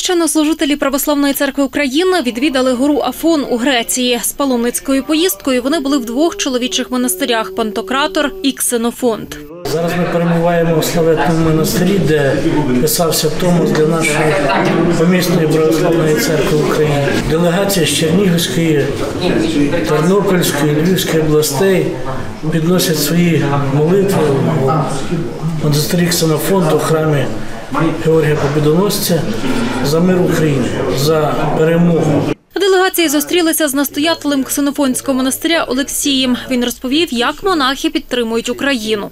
Священнослужителі Православної церкви України відвідали гору Афон у Греції. З паломницькою поїздкою вони були в двох чоловічих монастирях – Пантократор і Ксенофонт. Зараз ми перебуваємо у славетному монастирі, де писався Томос для нашої помісної Православної церкви України. Делегація з Чернігівської, Тернопільської, Львівської областей підносять свої молитви у монастирі Ксенофонту у храмі Георгія Побідоносця за мир України, за перемогу. Делегації зустрілися з настоятелем Ксенофонтського монастиря Олексієм. Він розповів, як монахи підтримують Україну.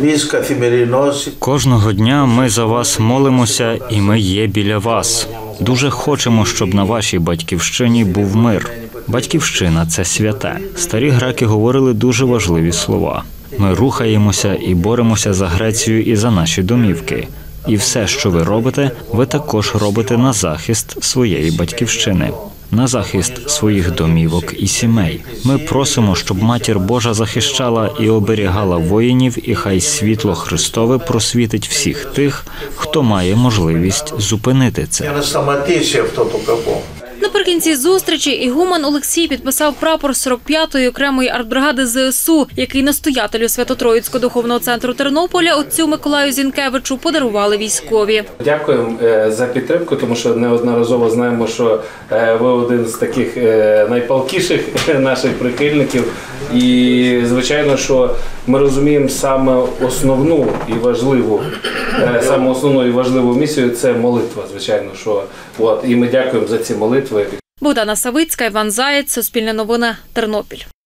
Кожного дня ми за вас молимося і ми є біля вас. Дуже хочемо, щоб на вашій батьківщині був мир. Батьківщина – це святе. Старі греки говорили дуже важливі слова. Ми рухаємося і боремося за Грецію і за наші домівки. І все, що ви робите, ви також робите на захист своєї батьківщини, на захист своїх домівок і сімей. Ми просимо, щоб Матір Божа захищала і оберігала воїнів, і хай світло Христове просвітить всіх тих, хто має можливість зупинити це. Наприкінці зустрічі ігумен Олексій підписав прапор 45-ї окремої артбригади ЗСУ, який настоятелю Свято-Троїцького духовного центру Тернополя отцю Миколаю Зінкевичу подарували військові. Дякуємо за підтримку, тому що неодноразово знаємо, що ви один з таких найпалкіших наших прихильників. І, звичайно, що ми розуміємо саме основну і важливу місію – це молитва, звичайно. І ми дякуємо за ці молитви. Богдана Савицька, Іван Заєць, Суспільне новини, Тернопіль.